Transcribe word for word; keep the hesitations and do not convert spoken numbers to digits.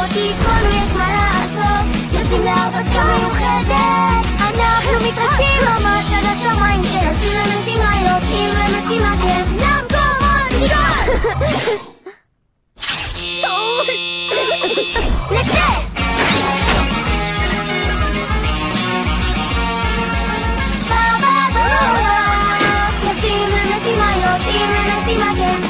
כי כולנו יש מה לעשות, יוצאים להרפתקה מיוחדת, אנחנו מתרגשים ממש עד השמיים, שיוצאים למשימה, יוצאים למשימה, כן, למקומות גדול! לצאת! יוצאים למשימה, יוצאים למשימה, כן